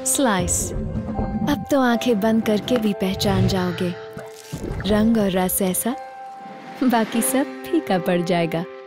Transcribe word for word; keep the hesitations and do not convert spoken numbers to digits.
Slice. अब तो आंखें बंद करके भी पहचान जाओगे। रंग और रस ऐसा, बाकी सब फीका पड़ जाएगा।